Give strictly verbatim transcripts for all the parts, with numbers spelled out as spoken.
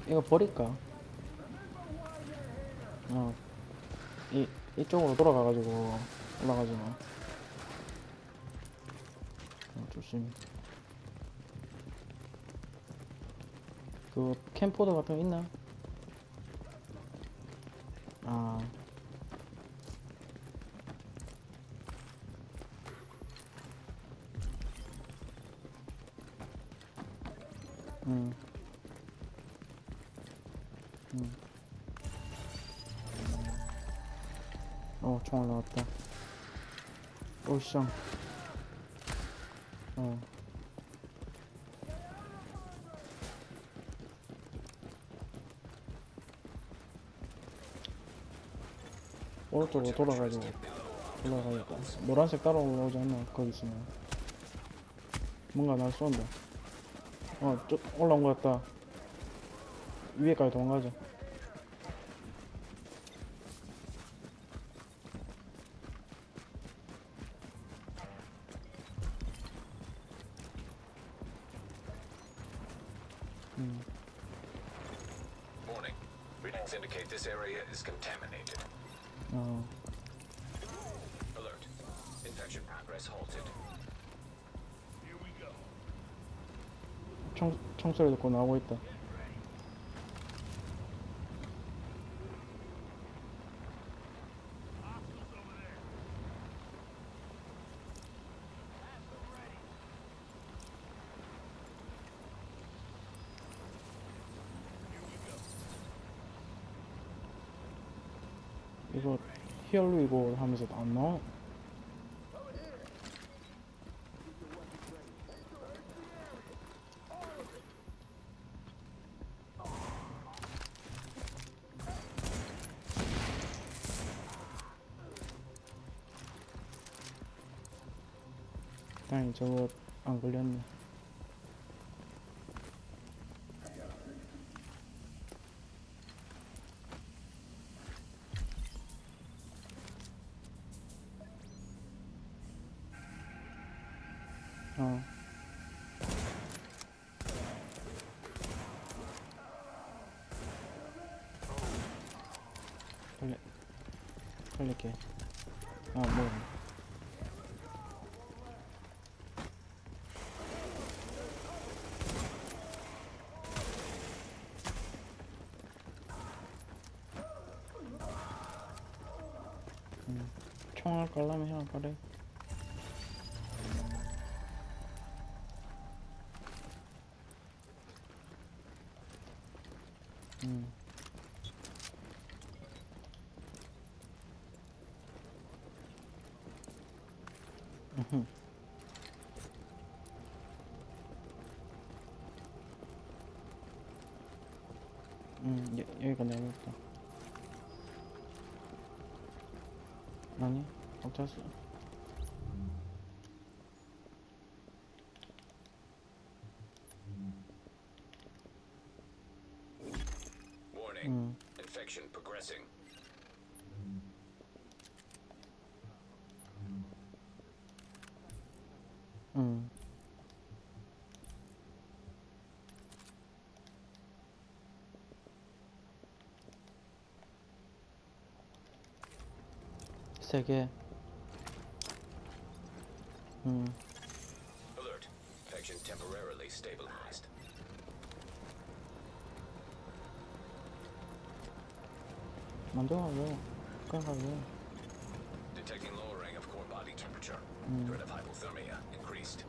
이거 버릴까? 어, 이, 이쪽으로 돌아가가지고 올라가지 마. 어, 조심. 그 캠포드 같은 거 있나? 아, 음, 음. 어, 총알 나왔다. 오쌍. 어. 오른쪽으로 돌아가지고 올라가야겠다. 노란색 따라 올라오지 않나? 거기 있으면 뭔가 날 쏜다. 어, 저, 올라온 것 같다. 위에까지 도망가자. 음. Warning. Readings indicate this area is contaminated. 어, Alert. Infection progress halted. 총, 총소리 듣고 나오고 있다. 이거 히얼루이고 하면서 안 나와? 다행히 저거 안 걸렸네. 어. 걸려, 걸릴게. 아, 뭐. 음. 총알 깔라면 형 깔래. 음. 으흠. 음, 여, 여기가 내야겠다. 아니, 없었어. Warning. 음, Infection progressing. 음. 세 개. 음, Alert. Infection temporarily stabilized. 먼저 가요. 그냥 가요. Detecting lowering of core body temperature. 음. Threat of hypothermia increased.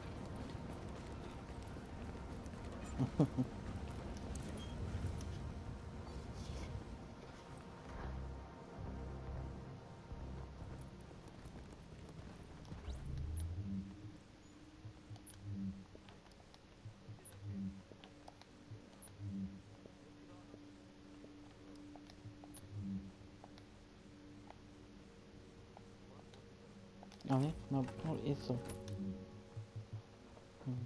아니, 나 어, 있어. 음.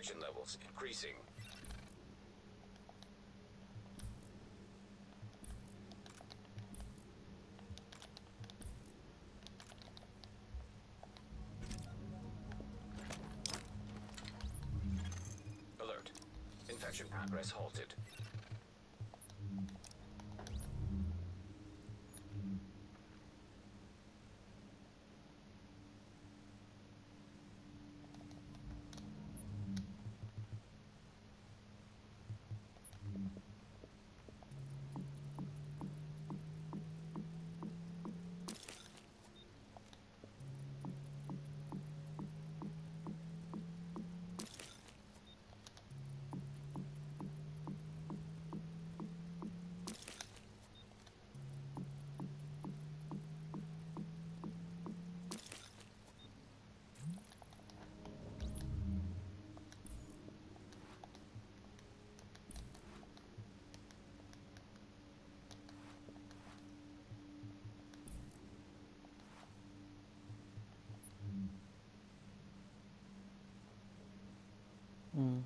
Infection levels increasing. Alert. Infection progress halted. 음.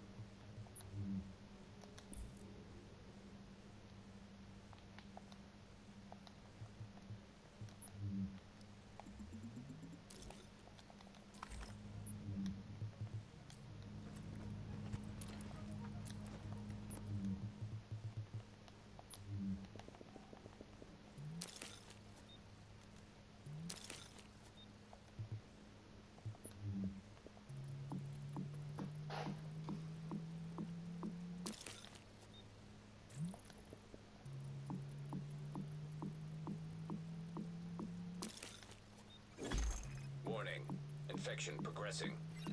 Warning. Infection progressing.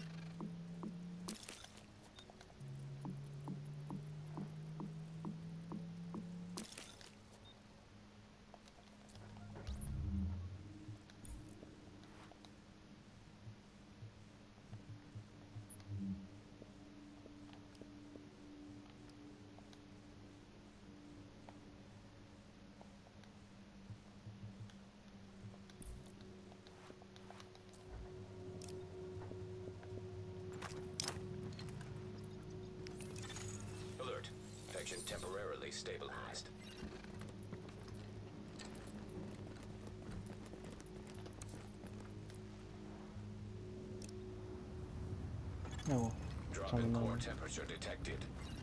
Alert. Infection temporarily stabilized. 아이고. Drop in core 장난. temperature detected.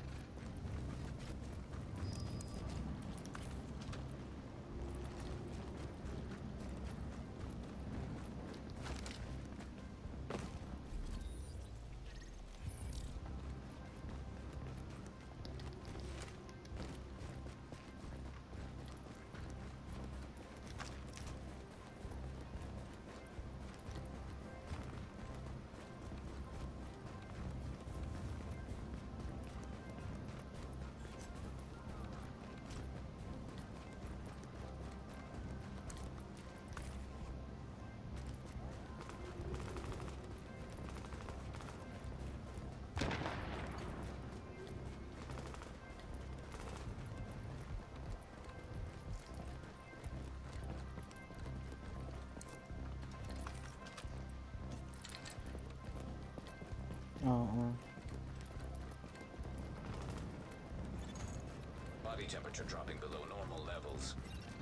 어, 어. Body temperature dropping below normal levels.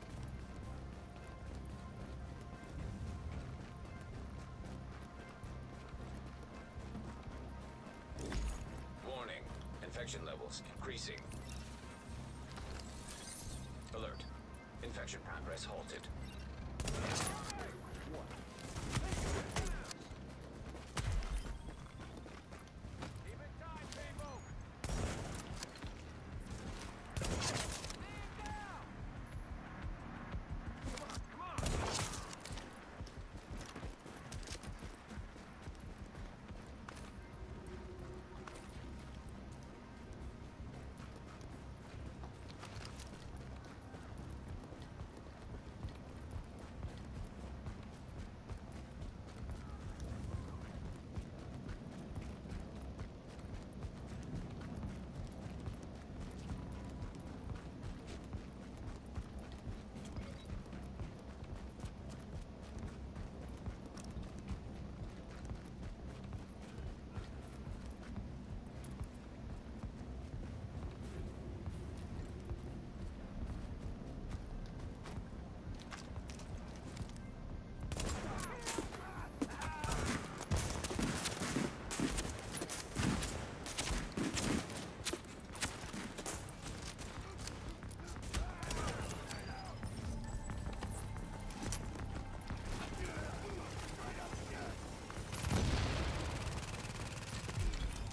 Warning. Infection levels increasing. Alert. Infection progress halted.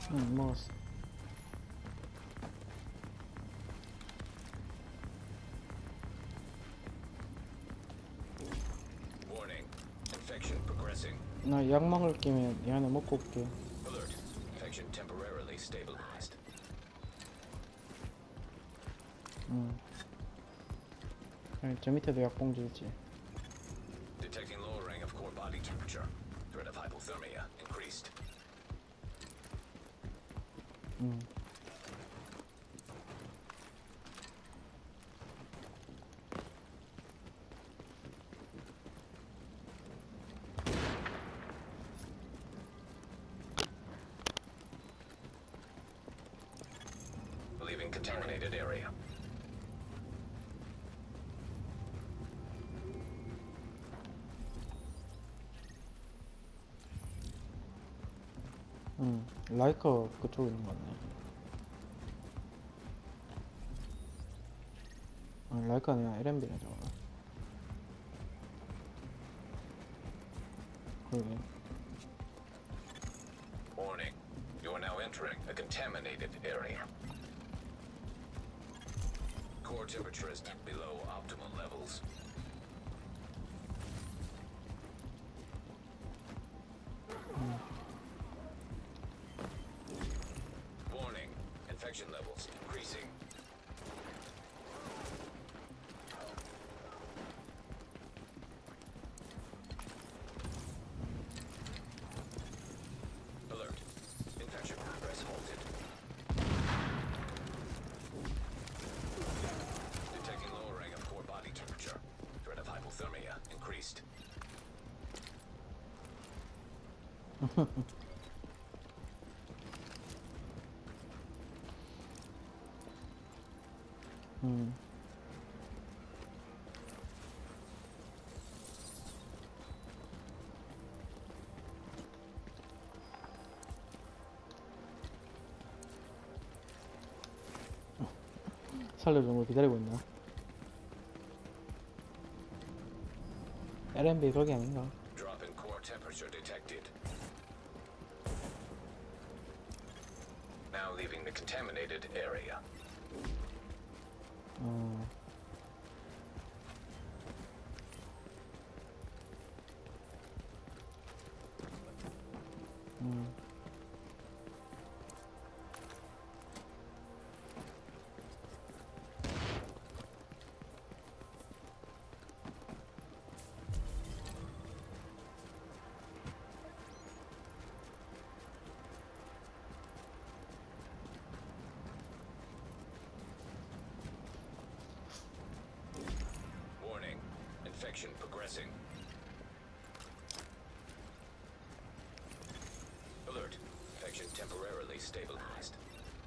응, 먹었어. Warning. Infection progressing. 나 약 먹을 김에 얘 하나 먹고 올게. Alert. Infection temporarily stabilized. 응. 아니, 저 밑에도 약봉지 있지. Detecting lowering of core body temperature. Threat of hypothermia increased. 응. Leaving contaminated area. 응. 라이커 그쪽에 있는 거 같네. 아, 라이커 아니라 엘엠비네 저거. 그러게. Warning. You are now entering a contaminated area. Core temperature is below optimal levels. Warning. Infection levels increasing. Alert. Infection progress halted. Detecting lowering of core body temperature. Threat of hypothermia increased. 응. 살려주는 걸 기다리고 있나? 엘엠비 거기 아닌가? Drop in core temperature detected. Now leaving the contaminated area. 어. 음. Warning. Infection progressing. Alert. Infection temporarily stabilized.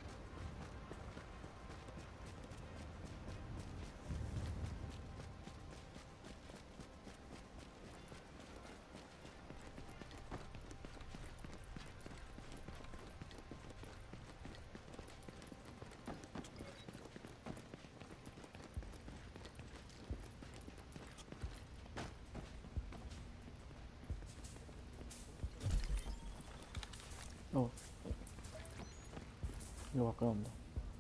어. 이거 가까운데.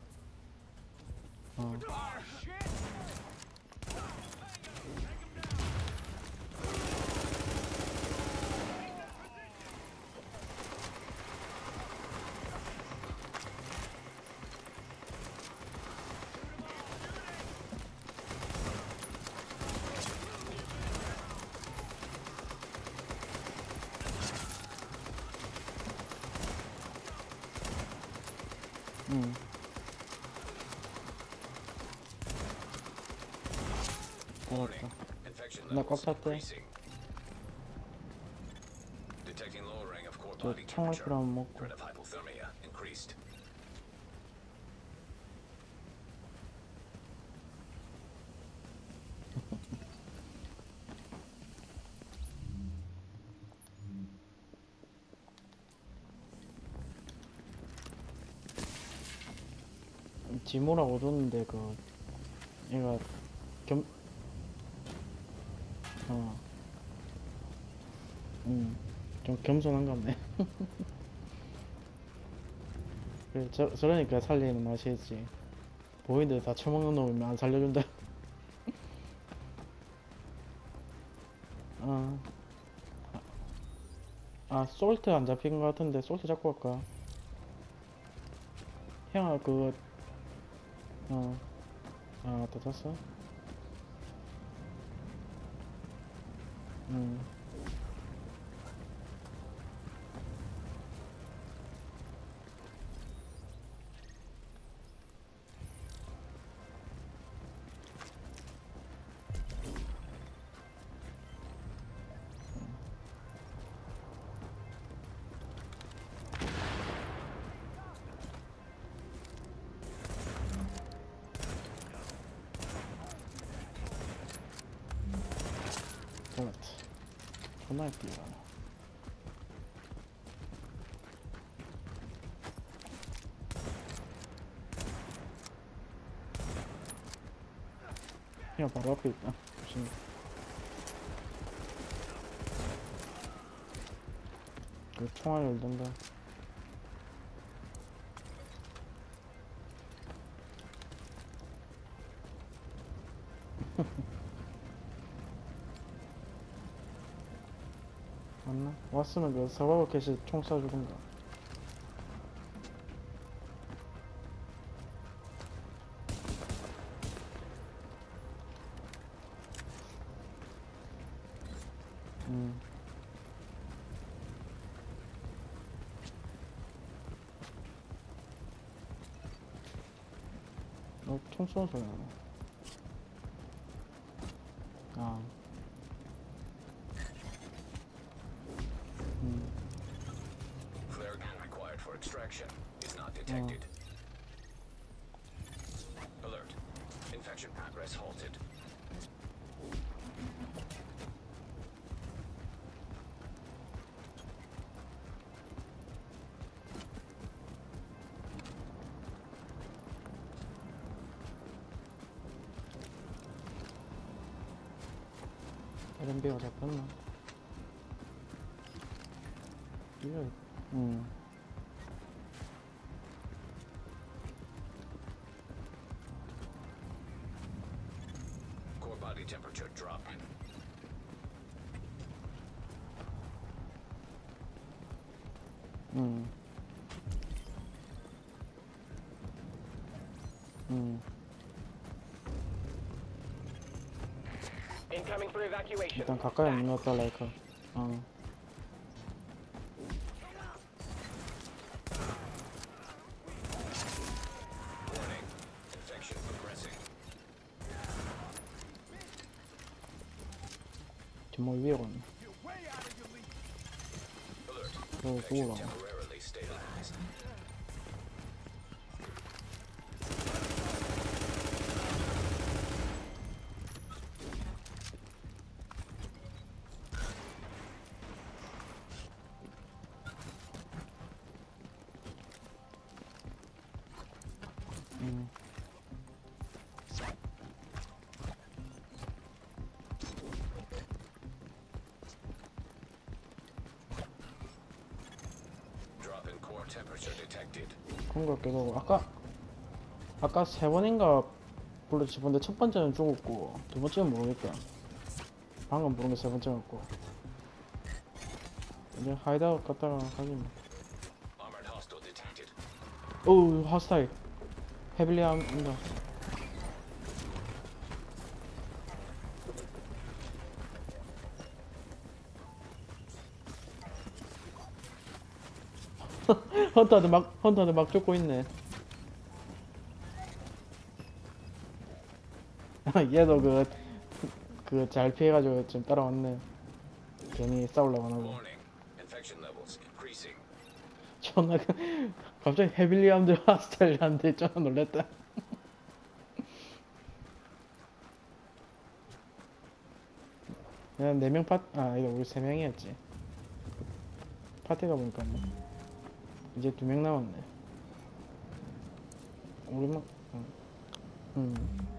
어. 응. Warning. 잡았다. Infection 나 꽉 levels 찼대. increasing. Detecting lowering of core 저 body 창을 temperature. 필요하면 먹고. Threat of hypothermia increased. 지모라고 줬는데 그 얘가 겸 어. 음. 좀 겸손한가 보네. 그래, 저, 저러니까 살리는 맛이 있지. 보이는데 다 처먹는 놈이면 안 살려준다. 어. 아, 솔트 안 잡힌 것 같은데, 솔트 잡고 갈까? 형아, 그거, 어. 아, 또 잤어? 음. 잡았다. 존나 예쁘다. 형 바로 앞에 있다. 조심. 그 총알 열던다. 맞나? 왔으면 그 서바이벌 캣이 총 쏴 죽은다. 음. 어, 총 쏘는 소리 나네. 아. 음. Flare gun required for extraction is not detected. Alert. Infection progress halted. 엘엠비가 잡혔나? 이거, 음. Core body temperature drop. 음. 음. Incoming for evacuation. 일단 가까이 없는 것 같다, 라이카. 어. Warning. Infection progressing. 뒷머리 위에 갔네. Alert. 어, Infection 누구라. temporarily stabilized. 음. Drop in core temperature detected. 그런 것 같기도 하고. 아까, 아까 세 번인가 불러 집었는데 첫 번째는 죽었고, 두 번째는 모르겠다. 방금 부른 게 세 번째였고. 이제 하이드아웃 갔다가 가기 뭐. Armored hostile detected. 오우, 하스타일. 헤빌리 암다. 헌터한테 막, 헌터한테 막 쫓고 있네. 얘도 그, 그 잘 피해가지고 좀 따라왔네. 괜히 싸우려고 안 하고. Warning. Infection levels increasing. 존나, 그- 갑자기 헤빌리 암들 하스타일한테 존나 놀랬다. 그냥 네 명 파, 아, 이거 우리 세 명이었지. 파티가 보니까 뭐. 이제 두 명 남았네. 우리만, 응. 음.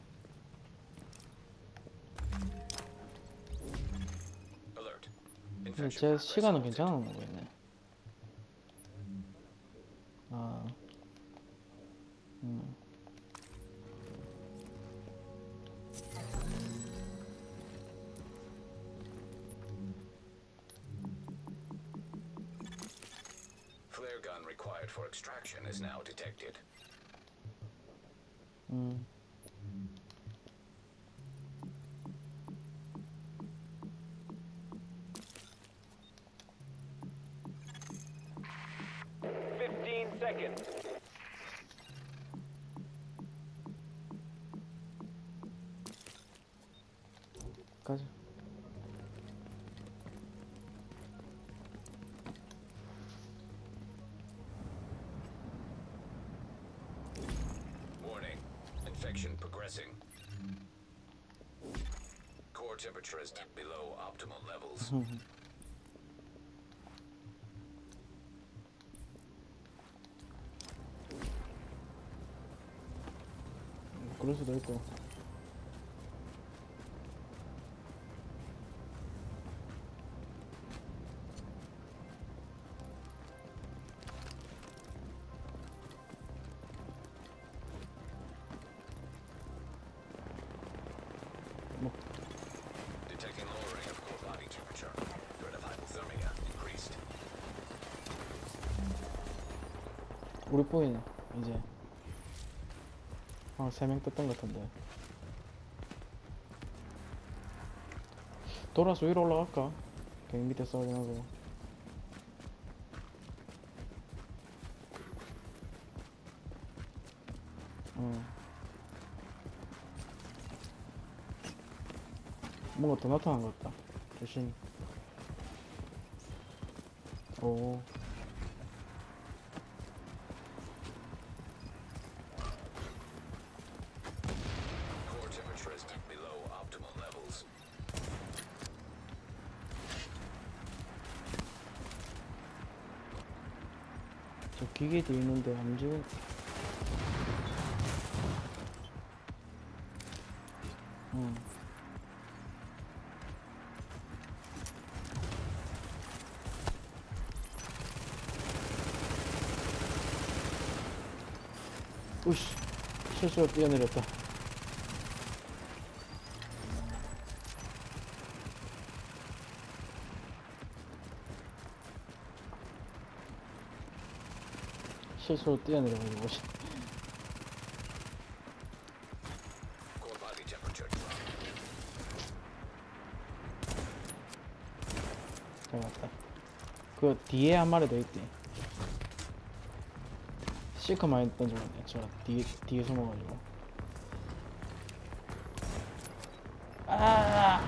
Alert. 제 시간은 괜찮은 거겠네. 아, 음. Flare gun required for extraction is now detected. 음. fifteen seconds. 가자. Warning. Infection progressing. Core temperature is below optimal levels. 그럴 수도 있고. Detecting lowering of core body temperature. Threat of hypothermia increased. 우리 보이네 이제. 아, 세 명 떴던 것 같은데. 돌아서 위로 올라갈까? 그냥 밑에 싸우긴 하고. 응. 뭔가 더 나타난 것 같다. 조심. 오. Core temperature is below optimal levels. 저 기계 뒤에 있는데 안 움직여. 응. 우씨, 실수로 뛰어내렸다. 실수로 뛰어내려가지고. Core body temperature drop. 잡았다. 그 뒤에 한 마리 더 있대. 시크 많이 던져봤네. 저 뒤에 뒤에 숨어가지고. 아!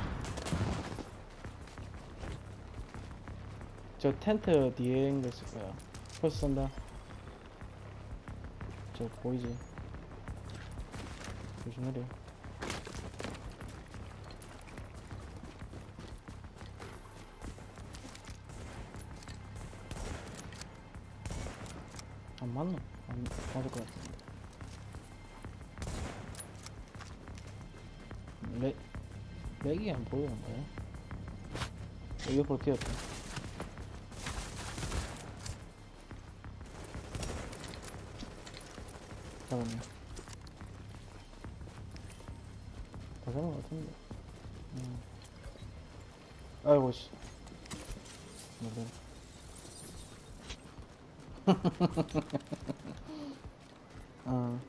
저 텐트 뒤에 있는 거 있을 거야. 벌써 쏜다. 저 보이지? 조심하래. 안 맞나? 안 맞을 것 같은데. 렉, 렉이 안 보이는 거야? 어, 옆으로 뛰었다. 잡았네. 다 잡은 것 같은데. 음. 아이고, 씨. 뭐래. 어.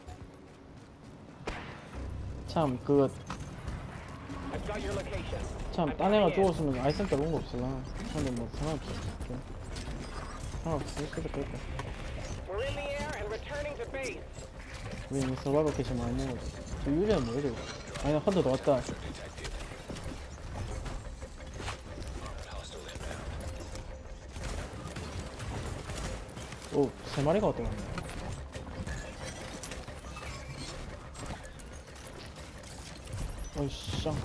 참, 그거, I've got your location. 참, 딴 애가 죽었으면 아이센터 그런 거 없어. 근데 뭐, 상관없어. 오케이. 상관없어. 수도 있고. We're in the air and returning to base. 우리 이미 서바이벌 캐시 많이 먹었어. 저 유리는 뭐야, 저거? 아니, 나 헌터 더 왔다. Detected. Hostile inbound. 오, 세 마리가 왔다 갔네. 어이씨, 짱.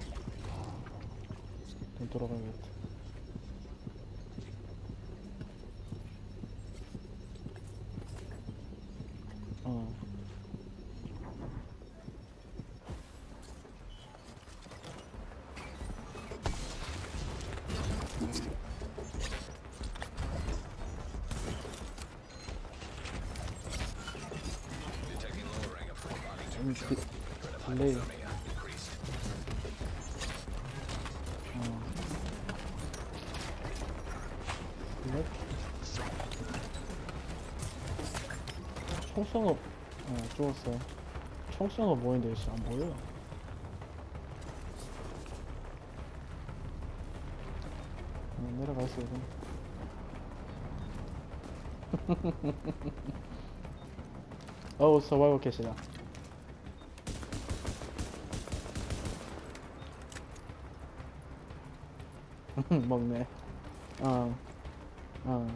좀 돌아가야겠다. 어. 좀 디, Threat of 딜레이. hypothermia increased. 어. 딜레이? 총성업, 어, 죽었어요. 총성업 보이는데, 씨, 안 보여. 어, 내려가 있어, 이건. 어우, 서바이벌 캣이다. 먹네. 어, 어.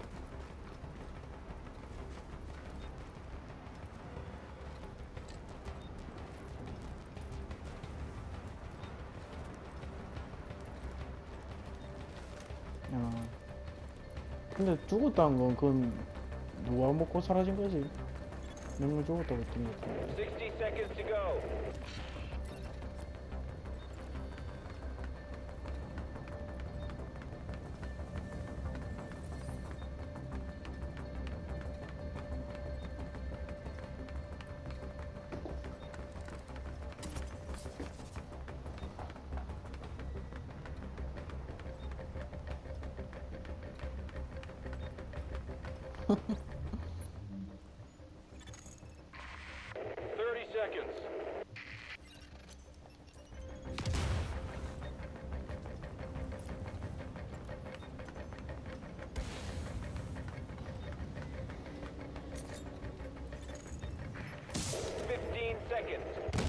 어. 근데 죽었다는 건 그건 누가 먹고 사라진 거지? 명령 죽었다고 했던 것 같아. sixty seconds to go. thirty seconds. fifteen seconds.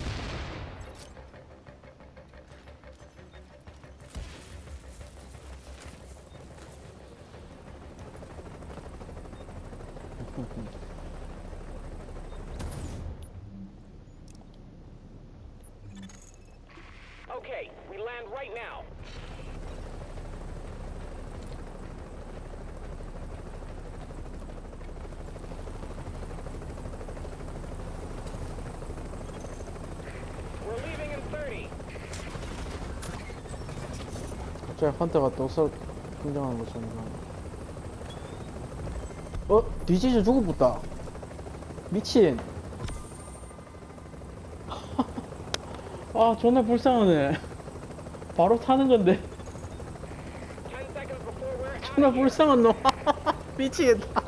Okay, we land right now. We're leaving in thirty. 갑자기 헌터가 또 서, 등장하는 것처럼. 어? 뒤지지 죽어붙다. 미친. 아, 존나 불쌍하네. 바로 타는 건데. ten seconds before we're out 존나 of here. 불쌍한 놈. 미치겠다.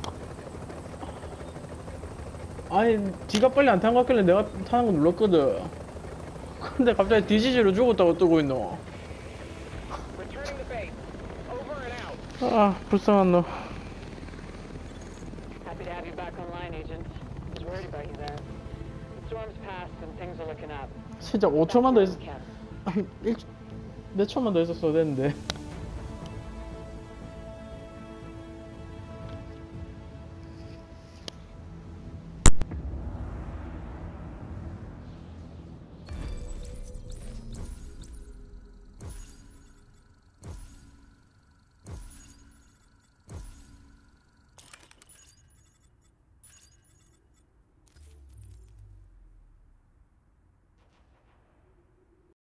아니, 지가 빨리 안 탄 것 같길래 내가 타는 거 눌렀거든. 근데 갑자기 뒤지지로 죽었다고 뜨고 있노. Returning to base. Over and out. 아, 불쌍한 놈. Happy to have you back online, Agent. I was worried about you there. The storm's passed and things are looking up. 진짜 오 초만 더 있, Camp. 한 일, 몇 초만 더 있었어야 되는데.